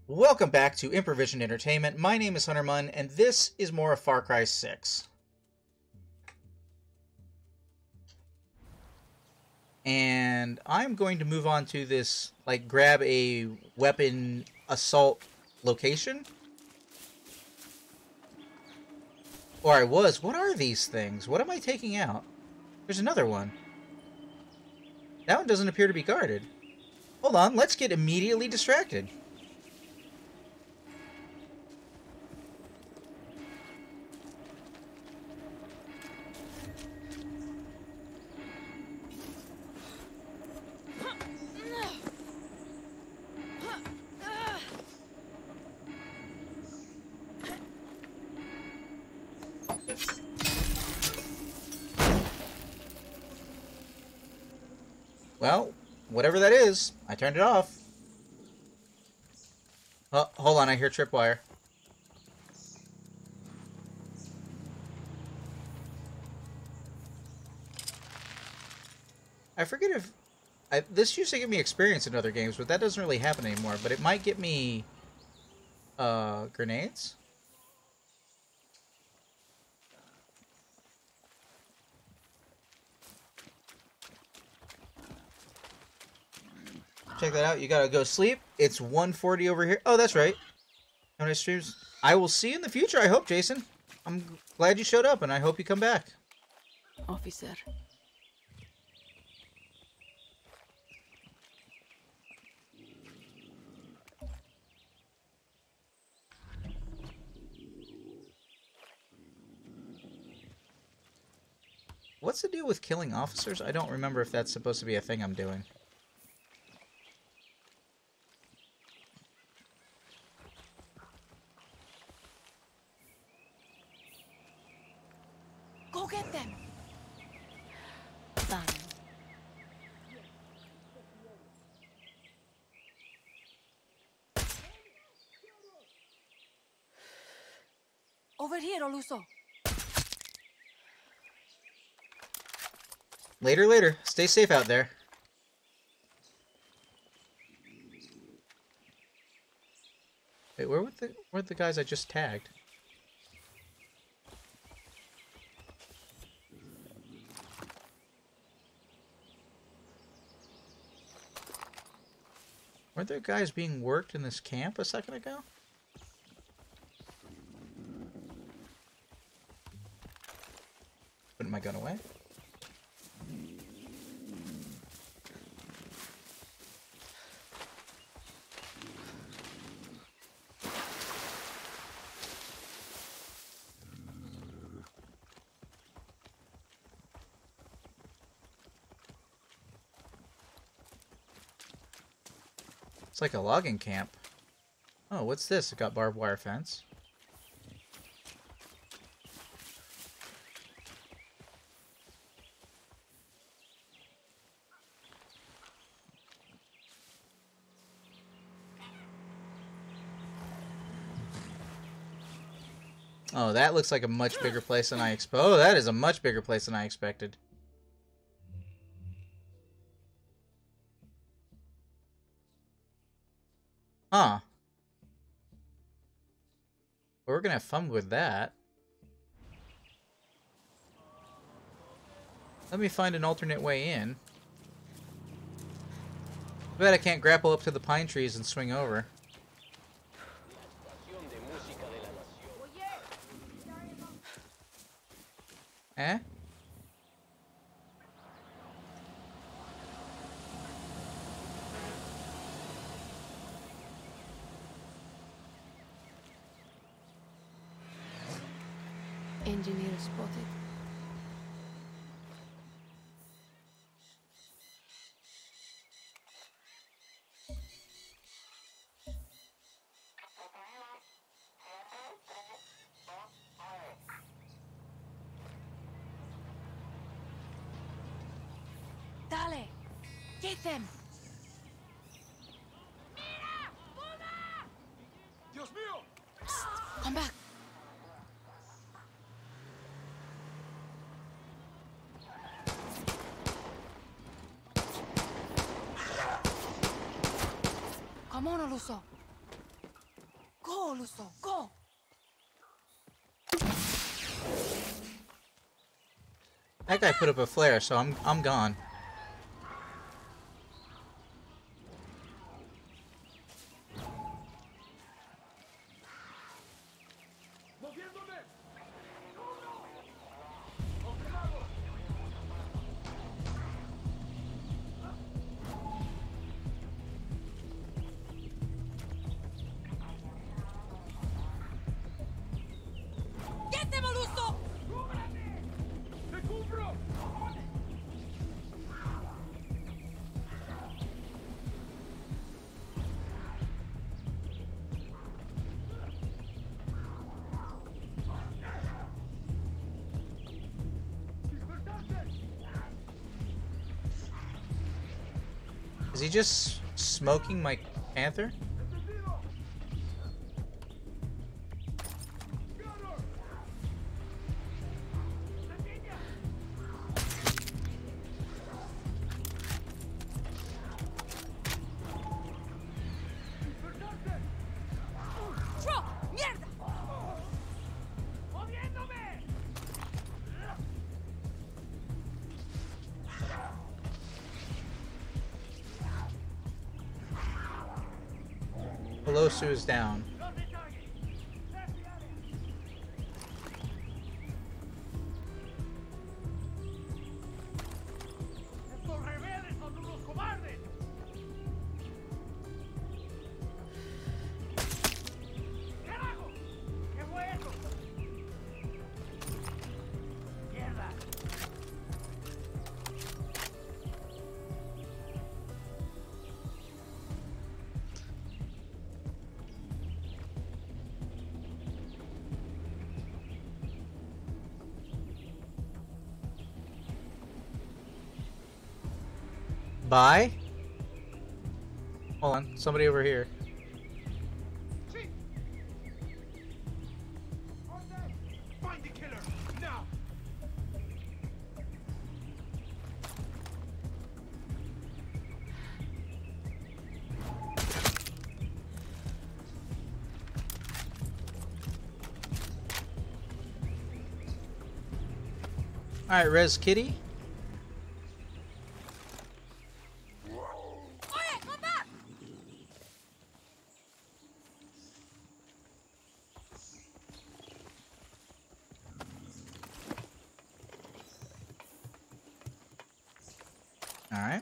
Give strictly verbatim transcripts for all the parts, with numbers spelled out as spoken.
Welcome back to Improvision Entertainment. My name is Hunter Munn, and this is more of Far Cry six. And I'm going to move on to this, like, grab a weapon assault location. Or I was. What are these things? What am I taking out? There's another one. That one doesn't appear to be guarded. Hold on, let's get immediately distracted. Well, whatever that is, I turned it off. Oh, hold on, I hear tripwire. I forget if... I, this used to give me experience in other games, but that doesn't really happen anymore. But it might get me... Uh, grenades? Check that out. You gotta go sleep. It's one forty over here. Oh, that's right. How many streams? I will see you in the future, I hope, Jason. I'm glad you showed up, and I hope you come back. Officer. What's the deal with killing officers? I don't remember if that's supposed to be a thing I'm doing. Go get them. Done. Over here, Oluso. Later, later. Stay safe out there. Wait, where were the where were the guys I just tagged? Weren't there guys being worked in this camp a second ago? Putting my gun away. It's like a logging camp. Oh, what's this? It got barbed wire fence. Oh, that looks like a much bigger place than I expected. Oh, that is a much bigger place than I expected. Huh. Well, we're gonna have fun with that. Let me find an alternate way in. I bet I can't grapple up to the pine trees and swing over. Eh? Engineer spotted. Dale! Get them! Dios mío! Psst, come back! Come on, Oluso. Go, Luso, go. That guy put up a flare, so I'm I'm gone. Get them, Luso. Is he just smoking my panther? Truck, mierda. Pelosu is down. Bye? Hold on, somebody over here. Find the killer now. Alright, Res Kitty. Oye, come back. Alright.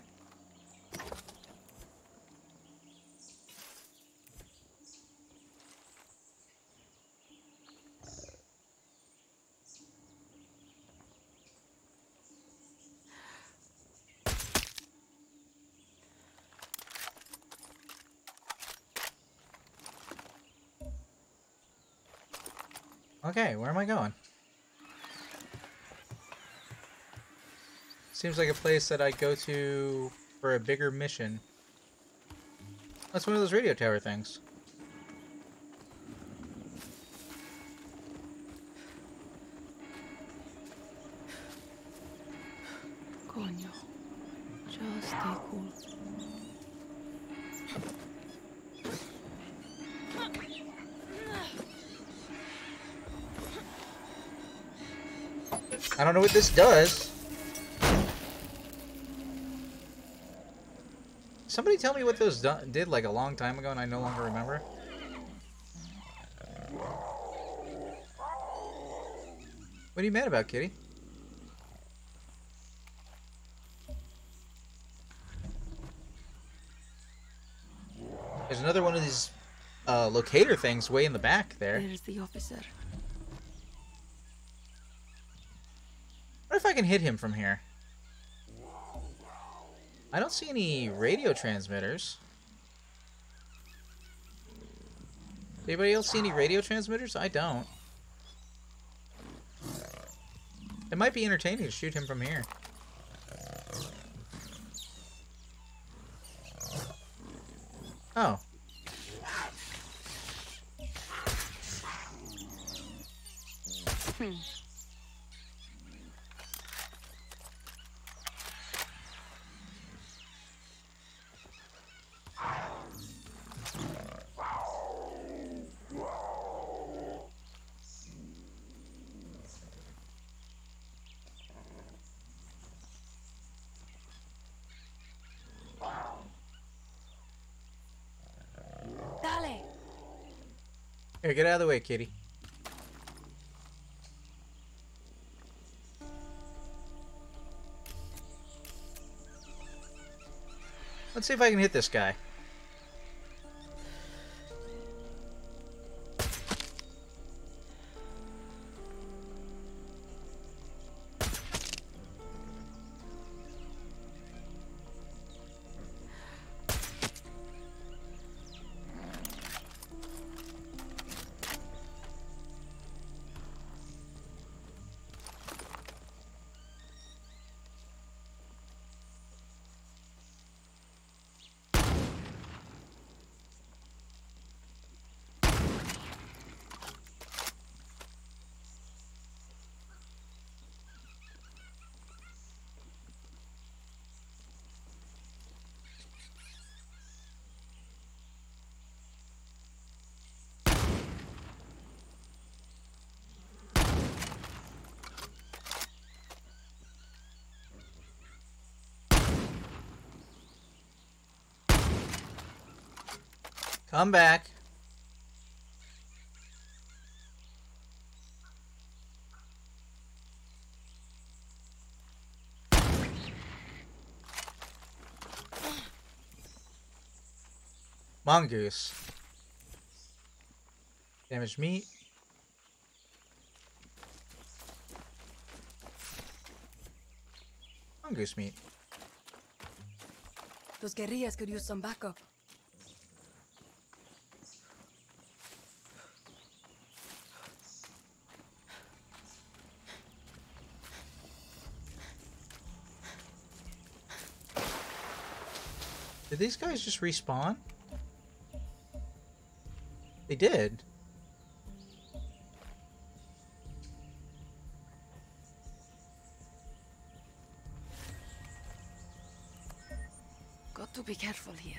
Okay, where am I going? Seems like a place that I go to for a bigger mission. That's one of those radio tower things. Coño. Just stay cool. I don't know what this does. Somebody tell me what those do did like a long time ago and I no longer remember. What are you mad about, kitty? There's another one of these uh, locator things way in the back there. There's the officer. What if I can hit him from here? I don't see any radio transmitters. Anybody else see any radio transmitters? I don't. It might be entertaining to shoot him from here. Oh. Hmm. Here, get out of the way, kitty. Let's see if I can hit this guy. Come back. Mongoose. Damaged meat. Mongoose meat. Those guerrillas could use some backup. Did these guys just respawn? They did. Got to be careful here.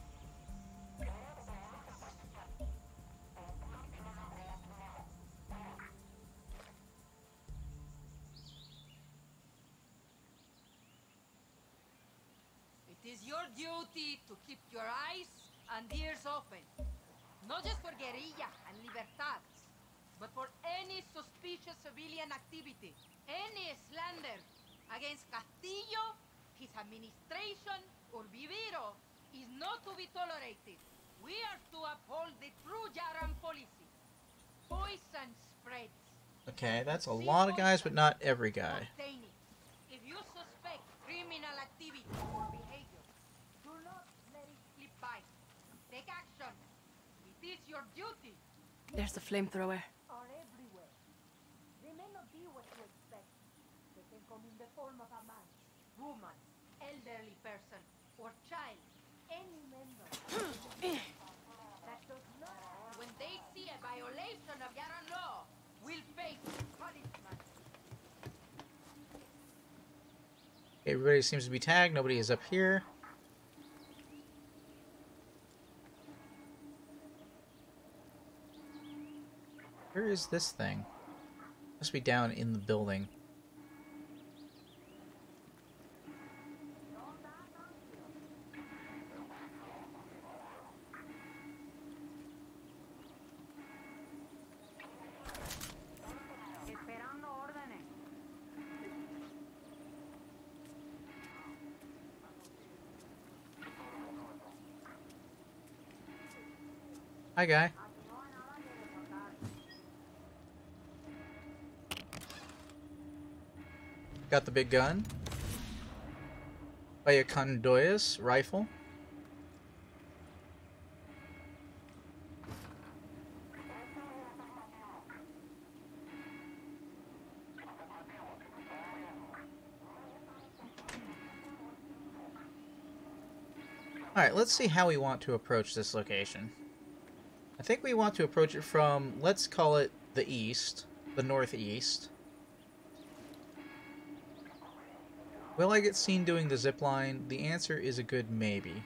It is your duty to keep your eyes and ears open. Not just for guerrilla and libertad, but for any suspicious civilian activity. Any slander against Castillo, his administration, or Viviro is not to be tolerated. We are to uphold the true Yaran policy. Poison spreads. Okay, that's a lot of guys, but not every guy. Contain it. If you suspect criminal activity or behavior, do not let it slip by. Take action. It is your duty. There's the flamethrower. Are everywhere. They may not be what you expect. They can come in the form of a man, woman, elderly person, or child. Any member. That does not. When they see a violation of Yaran law, will face punishment. Everybody seems to be tagged. Nobody is up here. Where is this thing? Must be down in the building. Hi, guy. Got the big gun. By a Condoyas rifle. Alright, let's see how we want to approach this location. I think we want to approach it from, let's call it the east, the northeast. Will I get seen doing the zip line? The answer is a good maybe.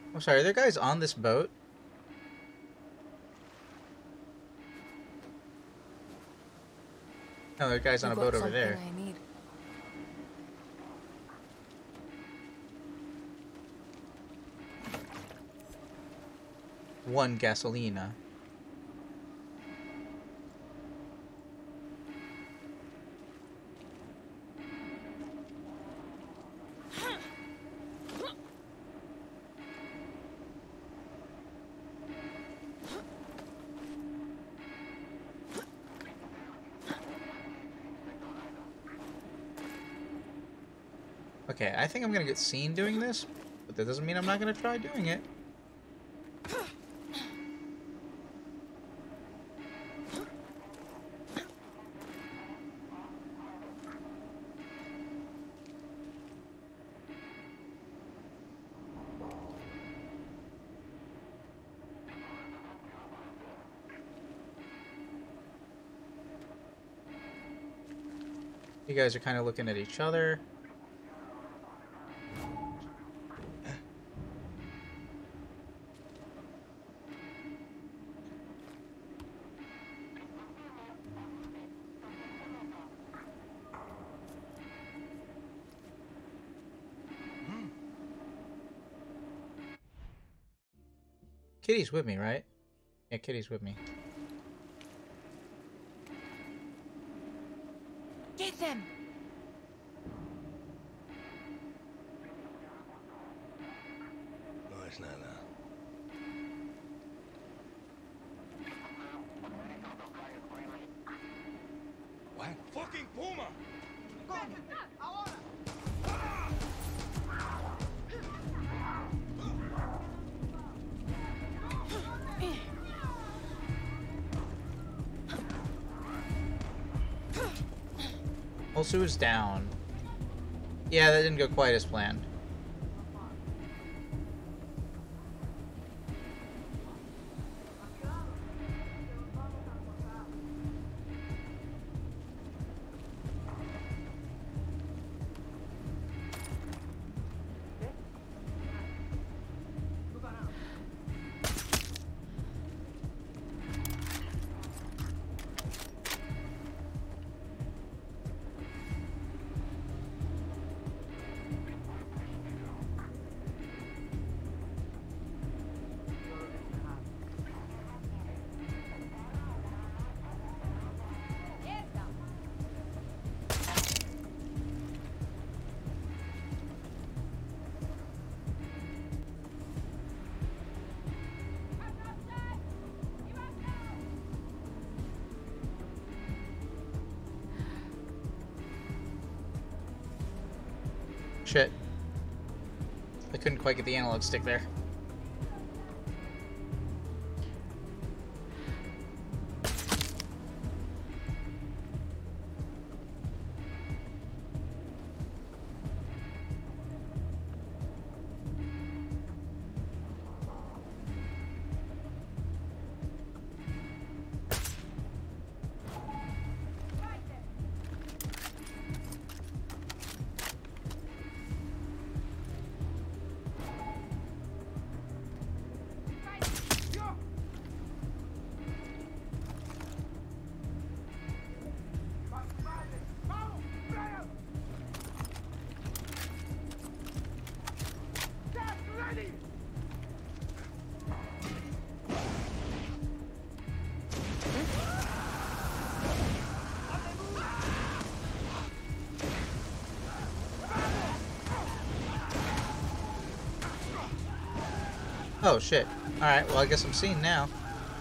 I'm sorry, are there guys on this boat? No, there are guys on a You've boat got over there. something I need. One gasolina. Okay, I think I'm gonna get seen doing this, but that doesn't mean I'm not gonna try doing it. You guys are kind of looking at each other. Kitty's with me, right? Yeah, Kitty's with me. Get them! No, it's not now. What? Fucking Puma! Also is down. Yeah, that didn't go quite as planned. Shit. I couldn't quite get the analog stick there. Oh shit. Alright, well I guess I'm seeing now.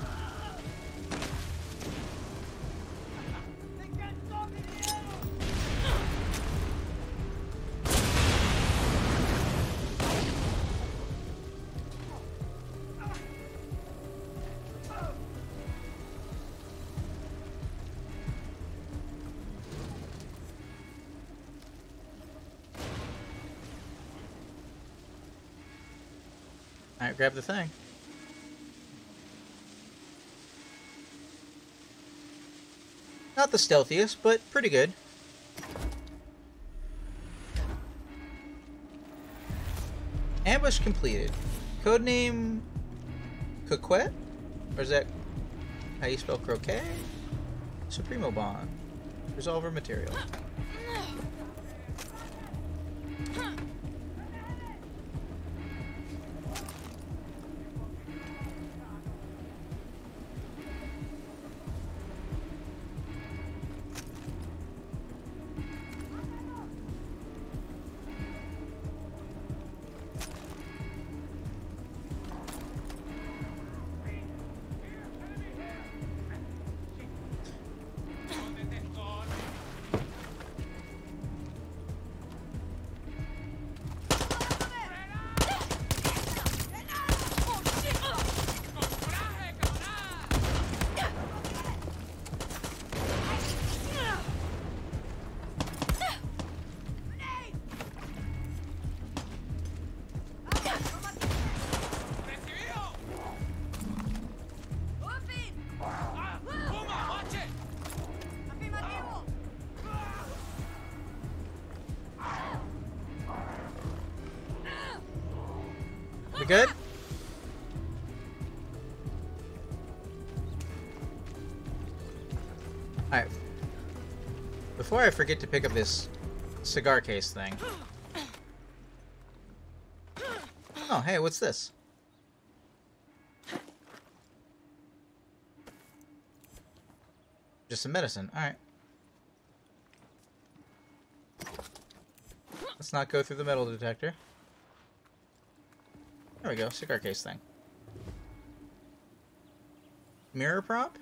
Alright, grab the thing. Not the stealthiest, but pretty good. Ambush completed. Codename Coquette? Or is that how you spell croquet? Supremo Bond. Resolver material. We good? Alright. Before I forget to pick up this cigar case thing. Oh, hey, what's this? Just some medicine. Alright. Let's not go through the metal detector. There we go, cigar case thing. Mirror prop?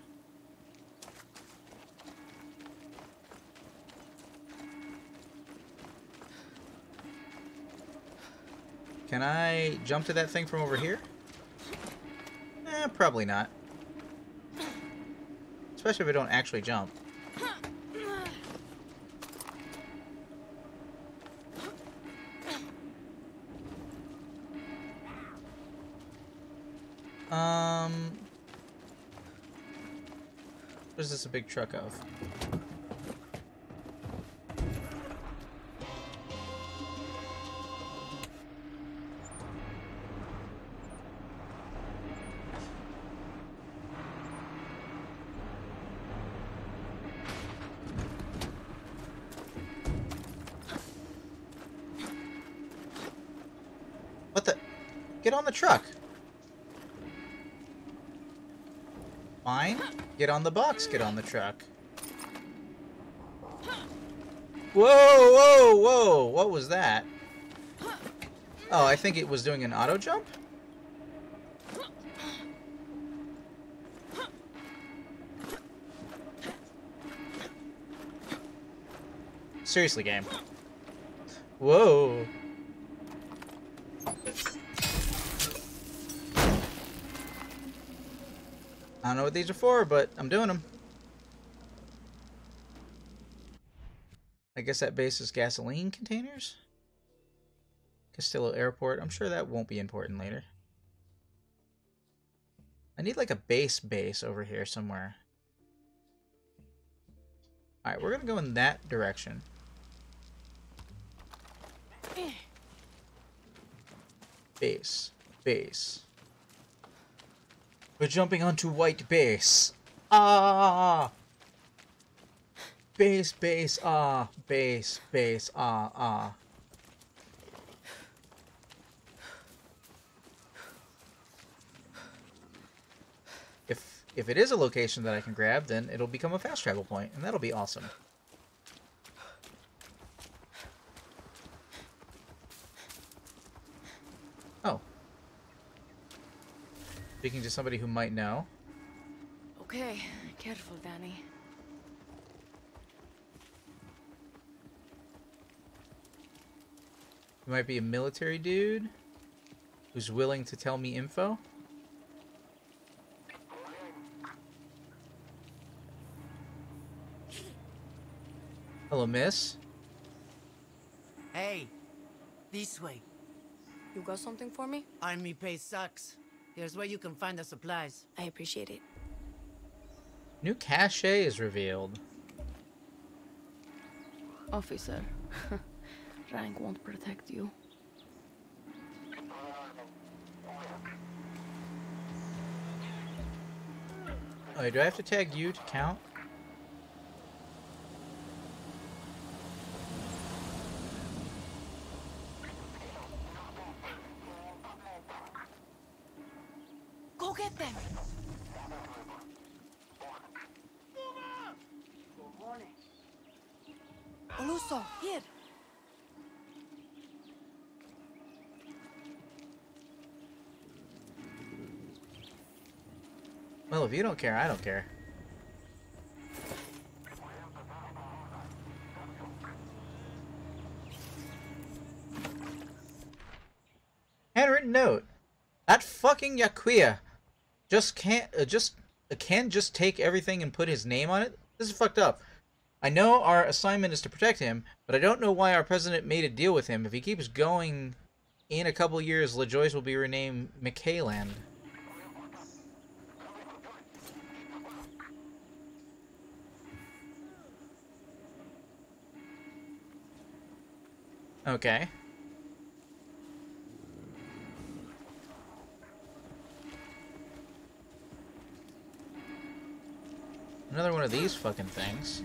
Can I jump to that thing from over here? Eh, probably not. Especially if I don't actually jump. Um, what is this a big truck of? What the? Get on the truck. Fine. Get on the box. Get on the truck. Whoa, whoa, whoa. What was that? Oh, I think it was doing an auto jump? Seriously, game. Whoa. I don't know what these are for, but I'm doing them. I guess that base is gasoline containers? Castillo Airport. I'm sure that won't be important later. I need like a base base over here somewhere. Alright, we're gonna go in that direction. Base. Base. We're jumping onto white base. Ah! Base, base, ah. Base, base, ah, ah. If, if it is a location that I can grab, then it'll become a fast travel point, and that'll be awesome. Oh. Speaking to somebody who might know. Okay, careful, Danny. You might be a military dude who's willing to tell me info. Hello, miss. Hey, this way. You got something for me? Army pay sucks. Here's where you can find the supplies. I appreciate it. New cache is revealed. Officer, rank won't protect you. Wait, do I have to tag you to count? Go get them. Oluso, here. Well, if you don't care, I don't care. Handwritten note. That fucking Yakuya just can't uh, just uh, can just take everything and put his name on it. This is fucked up. I know our assignment is to protect him, but I don't know why our president made a deal with him. If he keeps going, in a couple years, LaJoyce will be renamed McKayland. Okay. Another one of these fucking things.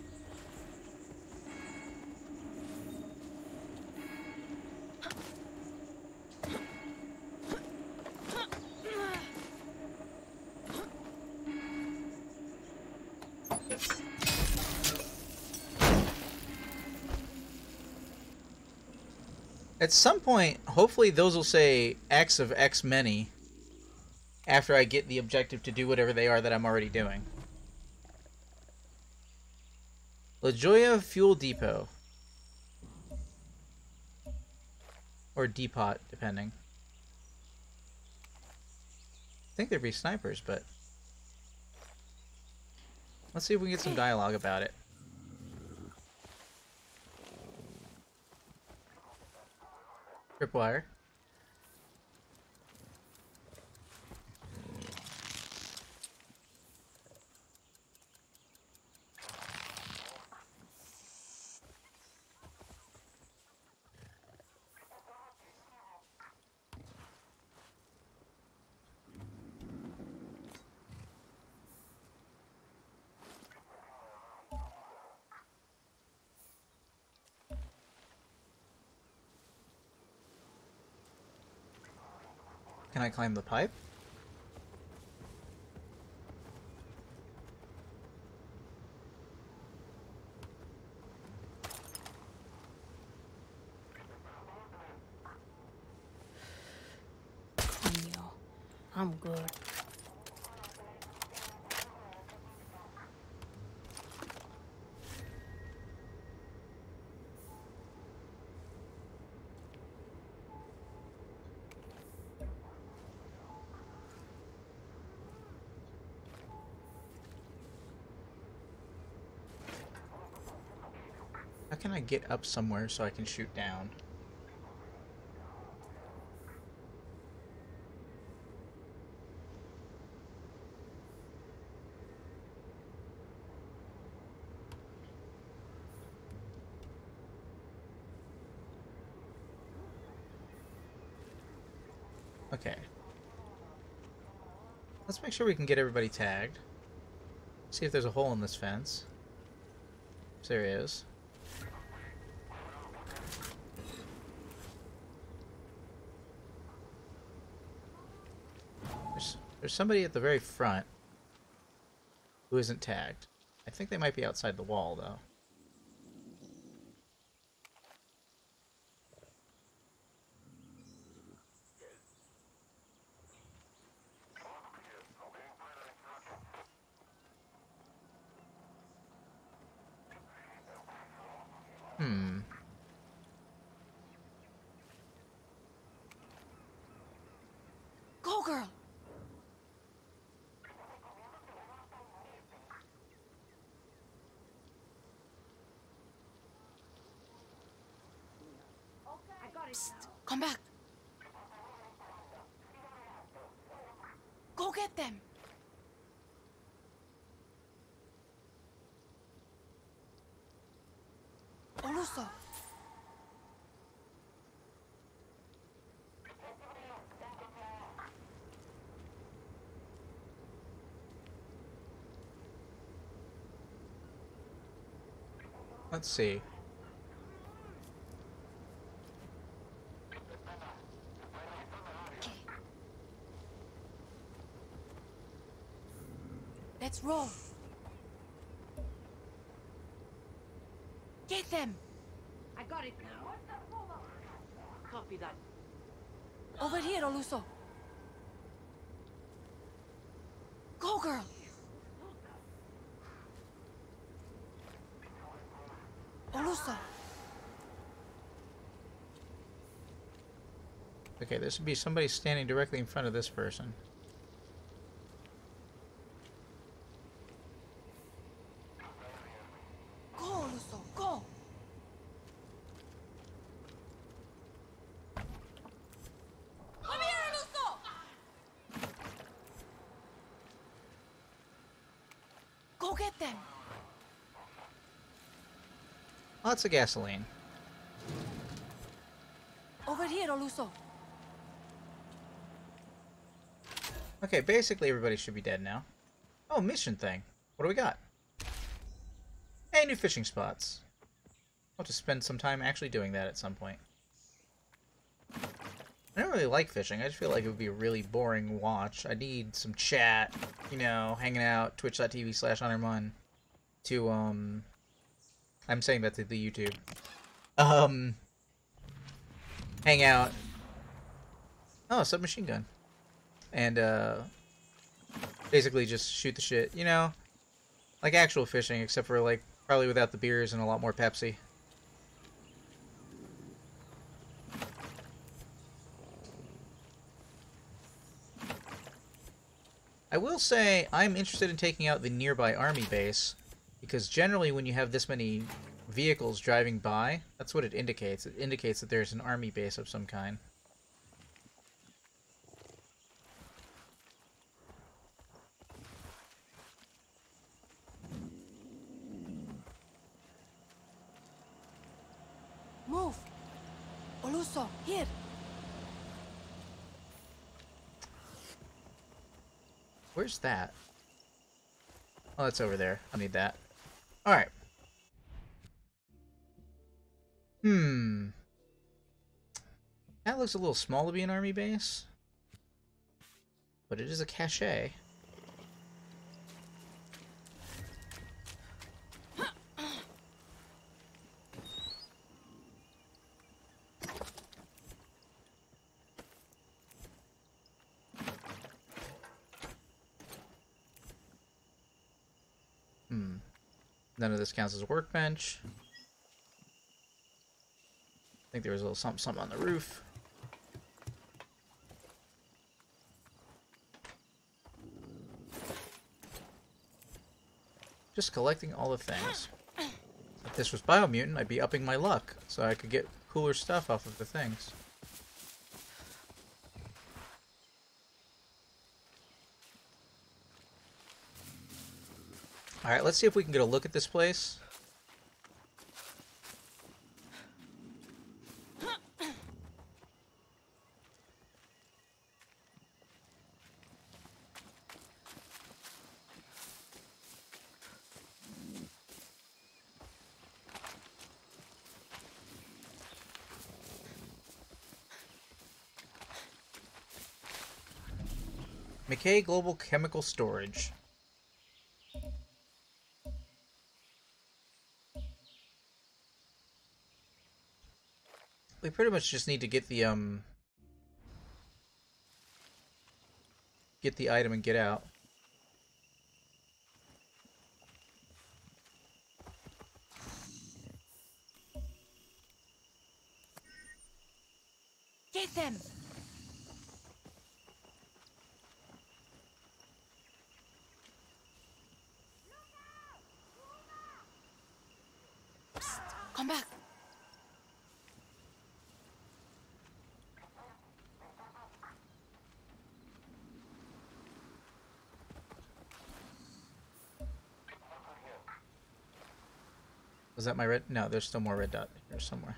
At some point, hopefully those will say X of X many after I get the objective to do whatever they are that I'm already doing. La Jolla Fuel Depot. Or Depot, depending. I think there'd be snipers, but... Let's see if we can get some dialogue about it. Tripwire. Can I climb the pipe? Coño, I'm good. How can I get up somewhere so I can shoot down? Okay. Let's make sure we can get everybody tagged. See if there's a hole in this fence. There is. There's, there's somebody at the very front who isn't tagged. I think they might be outside the wall, though. Hmm. Go, girl. Psst, come back. Go get them. Oluso. Let's see. Okay. Let's roll. Get them. I got it now. Copy that. Over here, Oluso. Go, girl. Oluso. Okay, there should be somebody standing directly in front of this person. Go, Oluso. Go. Come here, Oluso. Go get them. Lots of gasoline. Over here, Oluso. Okay, basically everybody should be dead now. Oh, mission thing. What do we got? Hey, new fishing spots. I'll have to spend some time actually doing that at some point. I don't really like fishing. I just feel like it would be a really boring watch. I need some chat, you know, hanging out, twitch.tv slash honormun to, um... I'm saying that to the YouTube. Um... Hang out. Oh, submachine gun. And, uh... basically just shoot the shit, you know? Like actual fishing, except for, like, probably without the beers and a lot more Pepsi. I will say, I'm interested in taking out the nearby army base, because generally when you have this many vehicles driving by, that's what it indicates. It indicates that there's an army base of some kind. Move. Oluso, here. Where's that? Oh, that's over there. I need that. Alright. Hmm. That looks a little small to be an army base. But it is a cache. Hmm. None of this counts as a workbench. I think there was a little something, something on the roof. Just collecting all the things. If this was Biomutant, I'd be upping my luck, so I could get cooler stuff off of the things. Alright, let's see if we can get a look at this place. McKay Global Chemical Storage. We pretty much just need to get the, um... get the item and get out. Get them. Psst, come back. Was that my red? No, there's still more red dot here somewhere.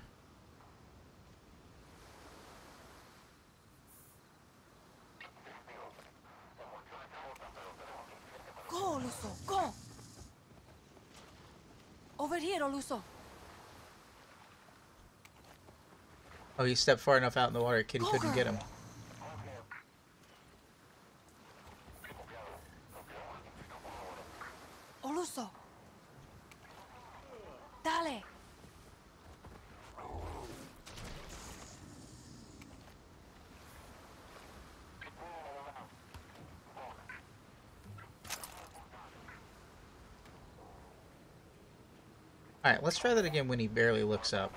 Go, Oluso, go. Over here, Oluso. Oh, he stepped far enough out in the water, Kitty Go, couldn't girl. get him. Oluso. Dale. Alright, let's try that again when he barely looks up.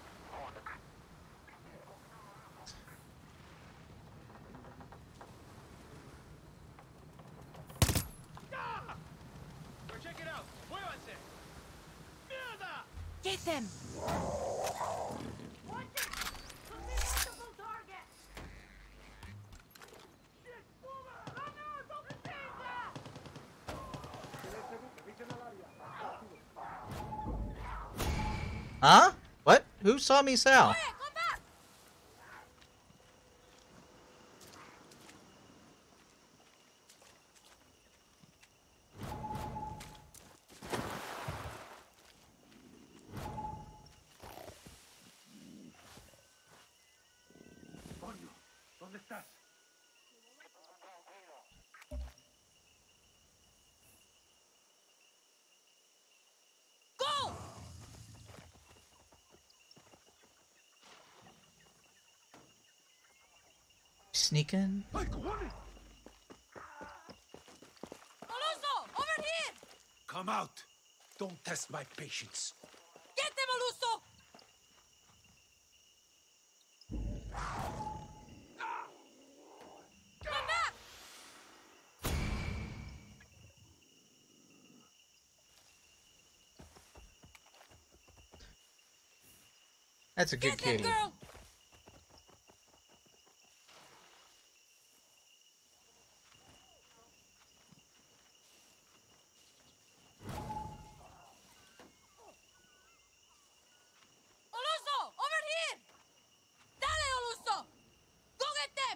Check it out. Muévanse. Mierda. Get them. Watch it! Unbelievable target! Yes, Boomer! No, no, don't save that! Huh? What? Who saw me, Sal? Quiet, come back. Coño, ¿dónde estás? Go. Sneaking? ¡Ay, cojones! Oluso, over here. Come out. Don't test my patience. Get them, Oluso. Come back. That's a good Get them, kitty. girl. Oluso, over here. Dale, Oluso. Go get them.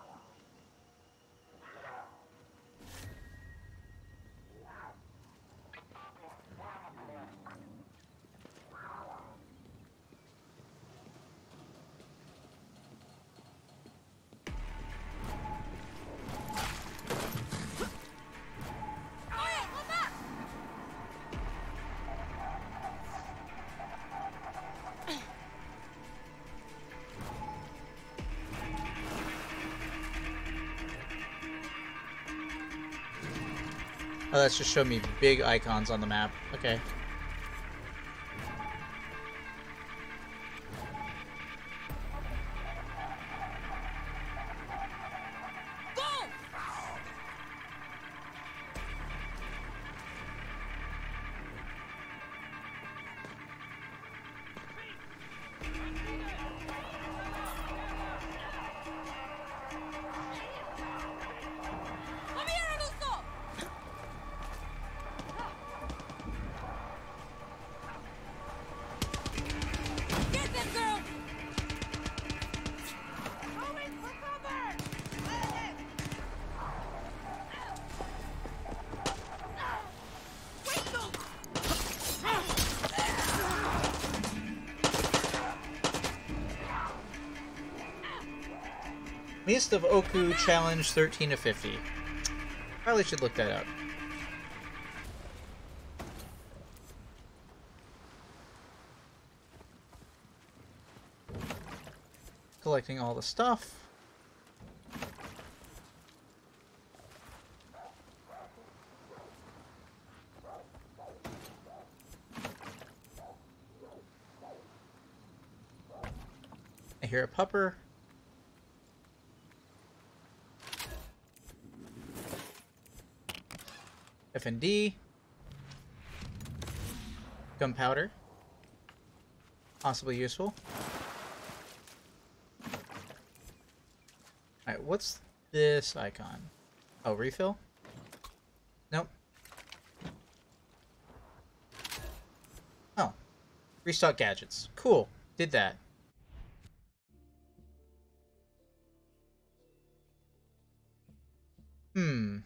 Quiet, come back. Oh, that's just showing me big icons on the map. Okay. Go. Come here, Oluso. Get them, girl. Going for cover! Wait, no. List of Oku Challenge thirteen to fifty. Probably should look that up. Collecting all the stuff. I hear a pupper. F and D. Gunpowder. Possibly useful. Alright, what's this icon? Oh, refill? Nope. Oh. Restock gadgets. Cool. Did that. Hmm.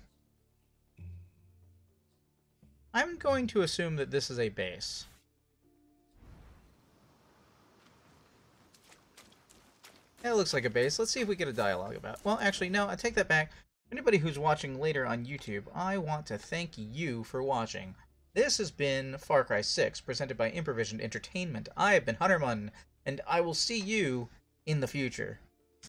I'm going to assume that this is a base. That looks like a base. Let's see if we get a dialogue about. Well, actually, no. I take that back. Anybody who's watching later on YouTube, I want to thank you for watching. This has been Far Cry six, presented by Improvision Entertainment. I have been Hunterman, and I will see you in the future.